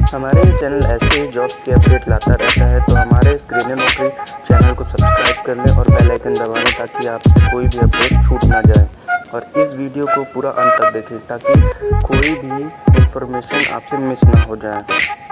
हमारे ये चैनल ऐसे ही जॉब्स के अपडेट लाता रहता है, तो हमारे स्क्रीन नौकरी चैनल को सब्सक्राइब कर लें और बेल आइकन दबा लें ताकि आपसे कोई भी अपडेट छूट ना जाए। और इस वीडियो को पूरा अंत तक देखें ताकि कोई भी इंफॉर्मेशन आपसे मिस ना हो जाए।